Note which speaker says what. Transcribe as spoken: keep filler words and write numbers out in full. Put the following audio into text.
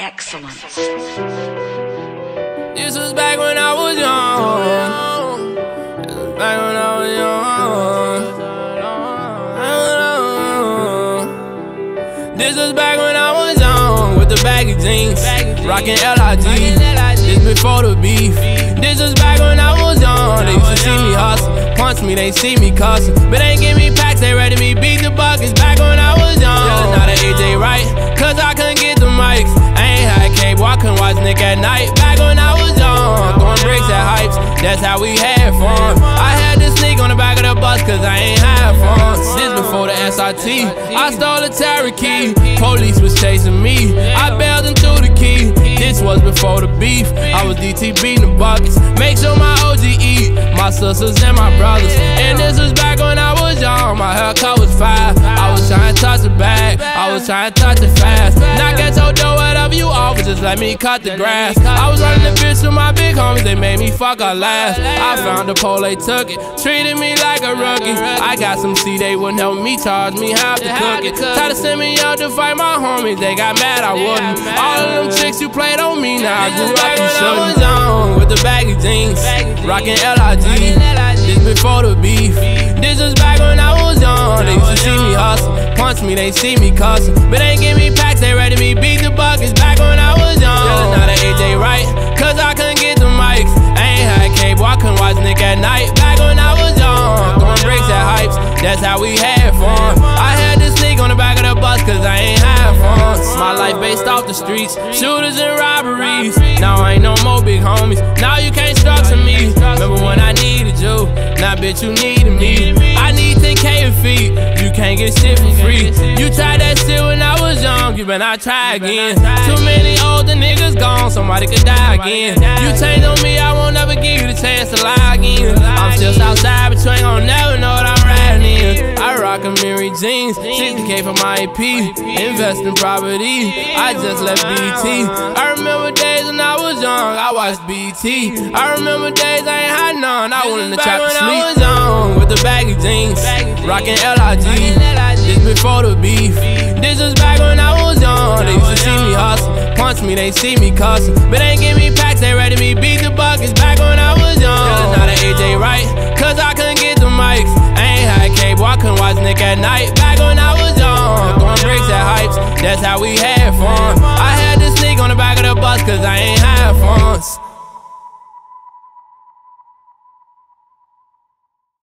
Speaker 1: excellence.
Speaker 2: This was back when I was young. This was back when I was young. This was back when I was young, with the baggy jeans, rockin' L I G. This before the beef. This was back when I was young. They used to see me hustle, punch me, they see me cussing, but they give me packs, they ready me beat the buckets. Back when I was young, not an A J Wright, cause I couldn't get the mics. I ain't had cable, I couldn't watch Nick at night. Back when I was young, throwing bricks at hypes, that's how we had fun. I had to sneak on the back of the bus cause I ain't had fun. This before the S R T, I stole a Terry key. Police was chasing me, I bailed into the key. This was before the beef, I was D T beating the buckets. Make sure my O G eat, my sisters and my brothers. And this was back when I was young, my haircut was fire. I was trying to touch the bag, I was trying to touch it fast. Knock at your door, whatever you offer, just let me cut the grass. I was running the bitch with my big homies, they made me fuck our last. I found the pole, they took it, treated me like a rookie. I got some C, they wouldn't help me, charge me half to cook it. Tried to send me out to fight my homies, they got mad, I wouldn't. All of them chicks you played on me, now I grew up, you shouldn't. I was young, with the baggy jeans, rockin' L I G. This before the beef. This was back when I was young. They used to see me hustle, punch me, they see me cussing, but they give me packs, they ready me beat the buckets. Back when I was young, not an A J Wright, cause I couldn't get the mics. I ain't had cable, I couldn't watch Nick at night. Back when I was young, throwing bricks at hypes, that's how we had fun. I had to sneak on the back of the bus cause I ain't had fun. My life based off the streets, shooters and robberies. Now I ain't no more big homies, now you can't structure me. Remember when I needed you, now bitch you needed me. I need ten K a feet, you can't get shit for free. You tried that shit when I was young, you better not try again. Too many older niggas gone, somebody could die again. You changed on me, I won't never give you the chance to lie again. I'm still outside, but you ain't gon' never know what I'm riding in. I rock a Mary jeans, sixty K for my A P, invest in property, I just left B T. I remember days when I was young, I watched B T. I remember days I ain't had none, I went in the trap to sleep. I was young, with the baggy jeans, rockin' L I G. This before the beef. This was back when I was young. They used to see me hustle, punch me, they see me cussing, but they give me packs, they ready me beat the buckets. Back when I was young, not an A J Wright, cause I couldn't get the mics. I ain't had cable, I couldn't watch Nick at night. Back when I was young, throwing bricks at hypes, that's how we had fun. I had to sneak on the back of the bus cause I ain't